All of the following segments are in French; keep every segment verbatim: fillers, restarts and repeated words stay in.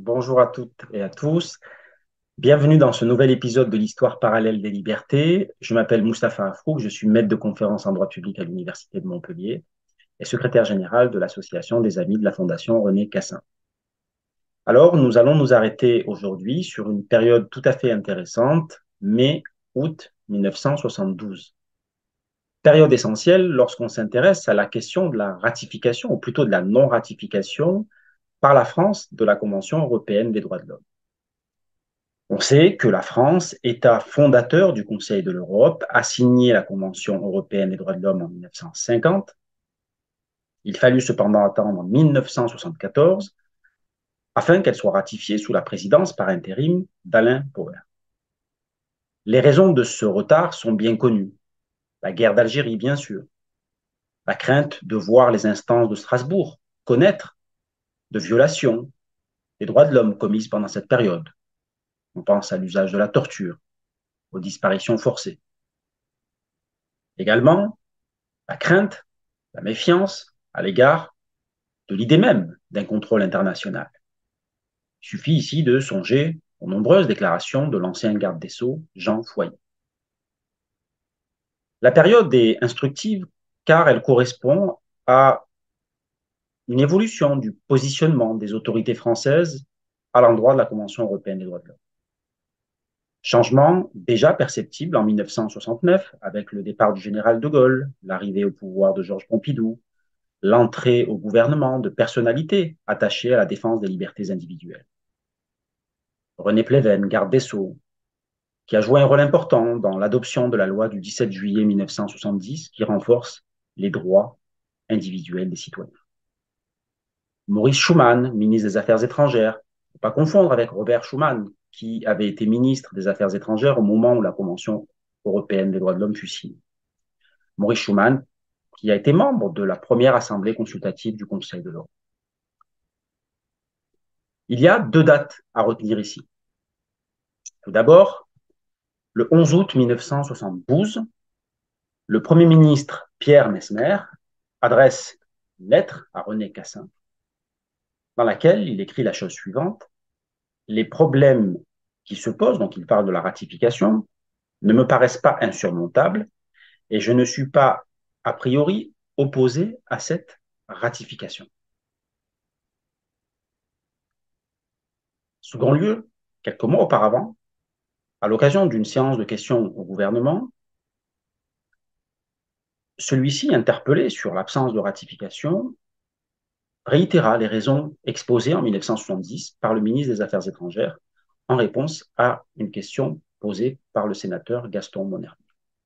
Bonjour à toutes et à tous. Bienvenue dans ce nouvel épisode de l'Histoire parallèle des libertés. Je m'appelle Moustapha Afrouk, je suis maître de conférence en droit public à l'Université de Montpellier et secrétaire général de l'Association des Amis de la Fondation René Cassin. Alors, nous allons nous arrêter aujourd'hui sur une période tout à fait intéressante, mai-août mille neuf cent soixante-douze. Période essentielle lorsqu'on s'intéresse à la question de la ratification, ou plutôt de la non-ratification par la France de la Convention européenne des droits de l'homme. On sait que la France, État fondateur du Conseil de l'Europe, a signé la Convention européenne des droits de l'homme en mille neuf cent cinquante. Il fallut cependant attendre mille neuf cent soixante-quatorze afin qu'elle soit ratifiée sous la présidence par intérim d'Alain Poher. Les raisons de ce retard sont bien connues. La guerre d'Algérie, bien sûr. La crainte de voir les instances de Strasbourg connaître de violations des droits de l'homme commises pendant cette période. On pense à l'usage de la torture, aux disparitions forcées. Également, la crainte, la méfiance à l'égard de l'idée même d'un contrôle international. Il suffit ici de songer aux nombreuses déclarations de l'ancien garde des Sceaux, Jean Foyer. La période est instructive car elle correspond à une évolution du positionnement des autorités françaises à l'endroit de la Convention européenne des droits de l'homme. Changement déjà perceptible en mille neuf cent soixante-neuf avec le départ du général de Gaulle, l'arrivée au pouvoir de Georges Pompidou, l'entrée au gouvernement de personnalités attachées à la défense des libertés individuelles. René Pleven, garde des Sceaux, qui a joué un rôle important dans l'adoption de la loi du dix-sept juillet mille neuf cent soixante-dix qui renforce les droits individuels des citoyens. Maurice Schuman, ministre des Affaires étrangères, ne pas confondre avec Robert Schuman, qui avait été ministre des Affaires étrangères au moment où la Convention européenne des droits de l'homme fut signée. Maurice Schuman, qui a été membre de la première assemblée consultative du Conseil de l'Europe. Il y a deux dates à retenir ici. Tout d'abord, le onze août mille neuf cent soixante-douze, le Premier ministre Pierre Messmer adresse une lettre à René Cassin dans laquelle il écrit la chose suivante: les problèmes qui se posent, donc il parle de la ratification, ne me paraissent pas insurmontables et je ne suis pas a priori opposé à cette ratification. Second lieu, quelques mois auparavant, à l'occasion d'une séance de questions au gouvernement, celui-ci, interpellé sur l'absence de ratification, réitéra les raisons exposées en mille neuf cent soixante-dix par le ministre des Affaires étrangères en réponse à une question posée par le sénateur Gaston Monnerville.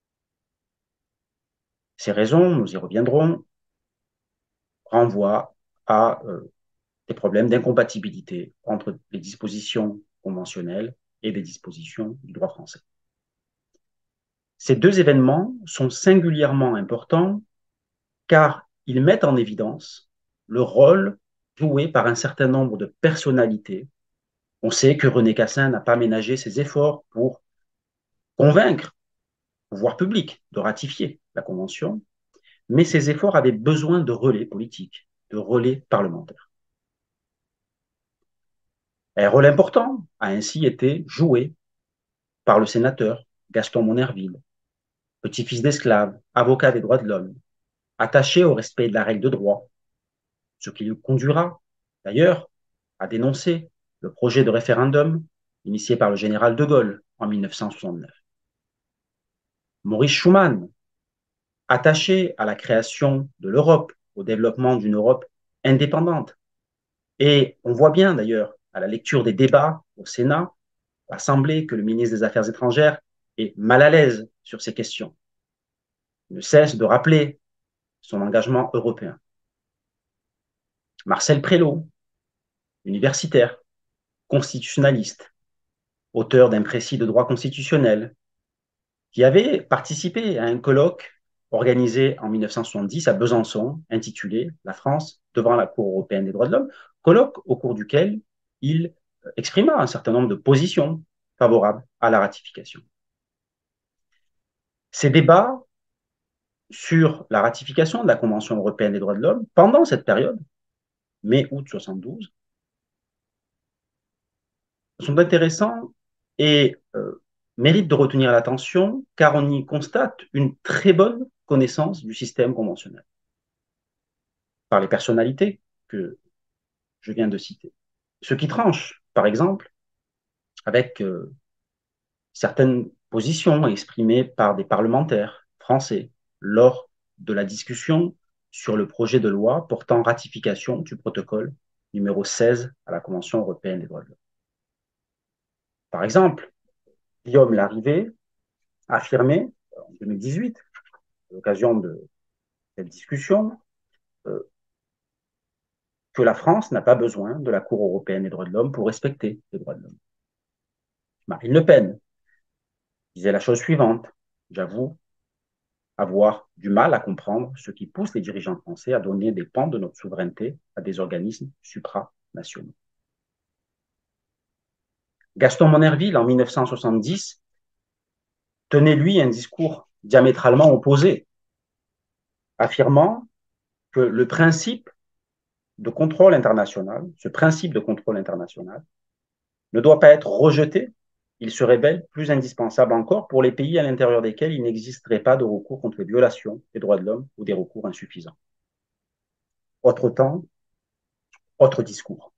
Ces raisons, nous y reviendrons, renvoient à euh, des problèmes d'incompatibilité entre les dispositions conventionnelles et des dispositions du droit français. Ces deux événements sont singulièrement importants car ils mettent en évidence le rôle joué par un certain nombre de personnalités. On sait que René Cassin n'a pas ménagé ses efforts pour convaincre le pouvoir public de ratifier la Convention, mais ces efforts avaient besoin de relais politiques, de relais parlementaires. Un rôle important a ainsi été joué par le sénateur Gaston Monnerville, petit-fils d'esclave, avocat des droits de l'homme, attaché au respect de la règle de droit, ce qui le conduira d'ailleurs à dénoncer le projet de référendum initié par le général de Gaulle en mille neuf cent soixante-neuf. Maurice Schuman, attaché à la création de l'Europe, au développement d'une Europe indépendante. Et on voit bien d'ailleurs à la lecture des débats au Sénat, à l'Assemblée, que le ministre des Affaires étrangères est mal à l'aise sur ces questions. Il ne cesse de rappeler son engagement européen. Marcel Prélot, universitaire, constitutionnaliste, auteur d'un précis de droit constitutionnel, qui avait participé à un colloque organisé en mille neuf cent soixante-dix à Besançon, intitulé La France devant la Cour européenne des droits de l'homme, colloque au cours duquel il exprima un certain nombre de positions favorables à la ratification. Ces débats sur la ratification de la Convention européenne des droits de l'homme, pendant cette période, mai-août soixante-douze, sont intéressants et euh, méritent de retenir l'attention car on y constate une très bonne connaissance du système conventionnel par les personnalités que je viens de citer. Ce qui tranche, par exemple, avec euh, certaines positions exprimées par des parlementaires français lors de la discussion sur le projet de loi portant ratification du protocole numéro seize à la Convention européenne des droits de l'homme. Par exemple, Guillaume Larrivé a affirmé en deux mille dix-huit, à l'occasion de cette discussion, euh, que la France n'a pas besoin de la Cour européenne des droits de l'homme pour respecter les droits de l'homme. Marine Le Pen disait la chose suivante: j'avoue avoir du mal à comprendre ce qui pousse les dirigeants français à donner des pans de notre souveraineté à des organismes supranationaux. Gaston Monnerville, en mille neuf cent soixante-dix, tenait, lui, un discours diamétralement opposé, affirmant que le principe de contrôle international, ce principe de contrôle international, ne doit pas être rejeté. Il se révèle plus indispensable encore pour les pays à l'intérieur desquels il n'existerait pas de recours contre les violations des droits de l'homme ou des recours insuffisants. Autre temps, autre discours.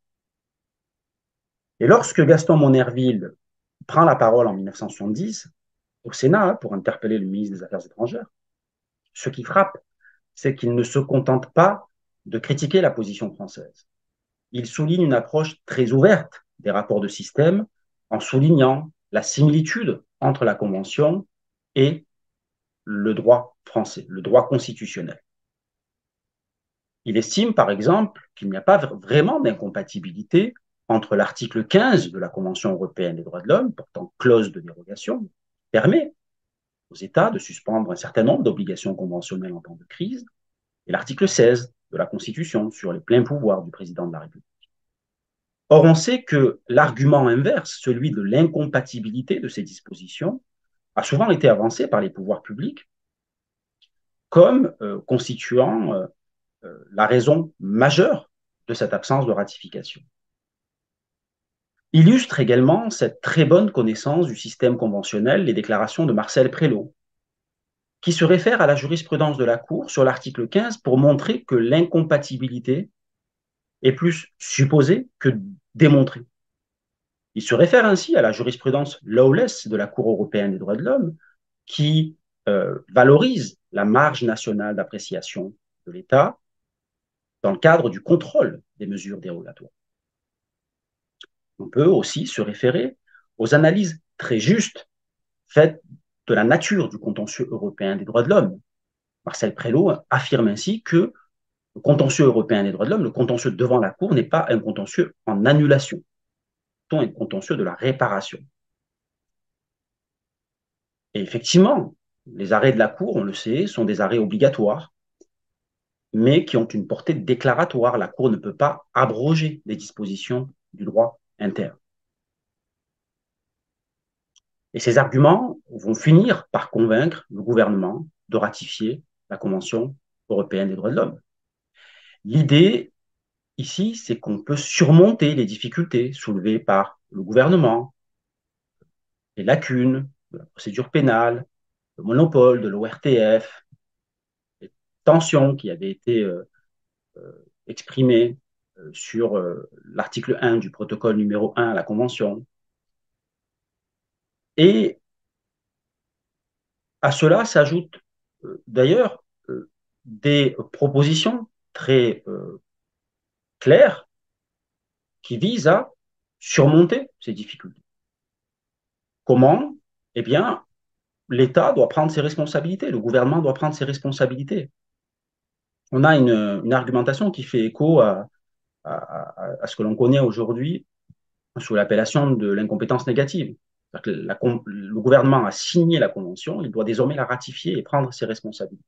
Et lorsque Gaston Monnerville prend la parole en mille neuf cent soixante-dix au Sénat pour interpeller le ministre des Affaires étrangères, ce qui frappe, c'est qu'il ne se contente pas de critiquer la position française. Il souligne une approche très ouverte des rapports de système en soulignant la similitude entre la Convention et le droit français, le droit constitutionnel. Il estime, par exemple, qu'il n'y a pas vraiment d'incompatibilité entre l'article quinze de la Convention européenne des droits de l'homme, portant clause de dérogation, qui permet aux États de suspendre un certain nombre d'obligations conventionnelles en temps de crise, et l'article seize de la Constitution sur les pleins pouvoirs du président de la République. Or, on sait que l'argument inverse, celui de l'incompatibilité de ces dispositions, a souvent été avancé par les pouvoirs publics comme euh, constituant euh, euh, la raison majeure de cette absence de ratification. Illustre également cette très bonne connaissance du système conventionnel les déclarations de Marcel Prélot, qui se réfère à la jurisprudence de la Cour sur l'article quinze pour montrer que l'incompatibilité est plus supposée que démontrée. Il se réfère ainsi à la jurisprudence lawless de la Cour européenne des droits de l'homme, qui euh, valorise la marge nationale d'appréciation de l'État dans le cadre du contrôle des mesures dérogatoires. On peut aussi se référer aux analyses très justes faites de la nature du contentieux européen des droits de l'homme. Marcel Prélot affirme ainsi que le contentieux européen des droits de l'homme, le contentieux devant la Cour, n'est pas un contentieux en annulation, c'est un contentieux de la réparation. Et effectivement, les arrêts de la Cour, on le sait, sont des arrêts obligatoires, mais qui ont une portée déclaratoire. La Cour ne peut pas abroger les dispositions du droit interne. Et ces arguments vont finir par convaincre le gouvernement de ratifier la Convention européenne des droits de l'homme. L'idée ici, c'est qu'on peut surmonter les difficultés soulevées par le gouvernement, les lacunes de la procédure pénale, le monopole de l'O R T F, les tensions qui avaient été euh, euh, exprimées euh, sur euh, l'article un du protocole numéro un à la Convention. Et à cela s'ajoutent euh, d'ailleurs euh, des propositions très euh, claires qui visent à surmonter ces difficultés. Comment? Eh bien, l'État doit prendre ses responsabilités, le gouvernement doit prendre ses responsabilités. On a une, une argumentation qui fait écho à, à, à, à ce que l'on connaît aujourd'hui sous l'appellation de l'incompétence négative. Que la, le gouvernement a signé la Convention, il doit désormais la ratifier et prendre ses responsabilités.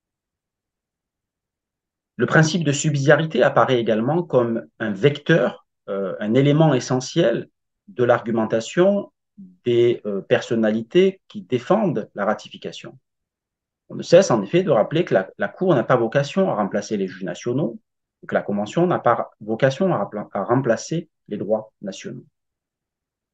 Le principe de subsidiarité apparaît également comme un vecteur, euh, un élément essentiel de l'argumentation des euh, personnalités qui défendent la ratification. On ne cesse en effet de rappeler que la, la Cour n'a pas vocation à remplacer les juges nationaux, et que la Convention n'a pas vocation à, à remplacer les droits nationaux.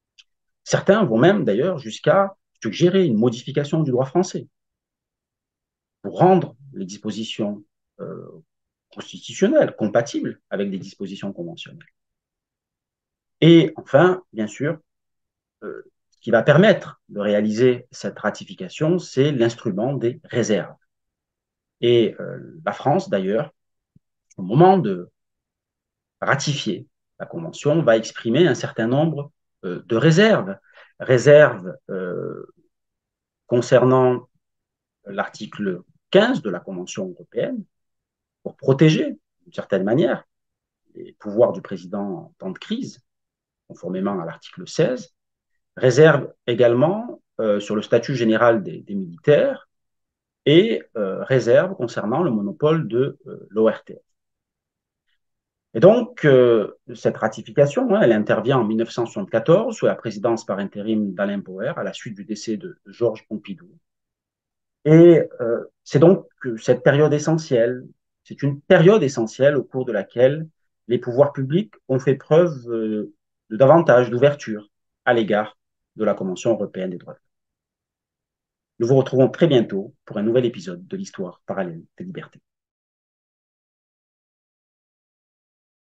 Certains vont même d'ailleurs jusqu'à suggérer une modification du droit français pour rendre les dispositions euh, constitutionnelles compatibles avec des dispositions conventionnelles. Et enfin, bien sûr, euh, ce qui va permettre de réaliser cette ratification, c'est l'instrument des réserves. Et euh, la France, d'ailleurs, au moment de ratifier la Convention, va exprimer un certain nombre euh, de réserves. Réserves euh, concernant l'article quinze de la Convention européenne, pour protéger, d'une certaine manière, les pouvoirs du président en temps de crise, conformément à l'article seize. Réserve également euh, sur le statut général des, des militaires et euh, réserve concernant le monopole de euh, l'O R T F. Et donc, euh, cette ratification, hein, elle intervient en mille neuf cent soixante-quatorze sous la présidence par intérim d'Alain Poher à la suite du décès de, de Georges Pompidou. Et euh, c'est donc cette période essentielle, c'est une période essentielle au cours de laquelle les pouvoirs publics ont fait preuve euh, de davantage d'ouverture à l'égard de la Convention européenne des droits de l'homme. Nous vous retrouvons très bientôt pour un nouvel épisode de l'Histoire parallèle des libertés.